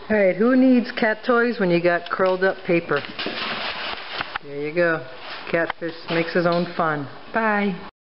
Alright, who needs cat toys when you got curled up paper? There you go. Catfish makes his own fun. Bye.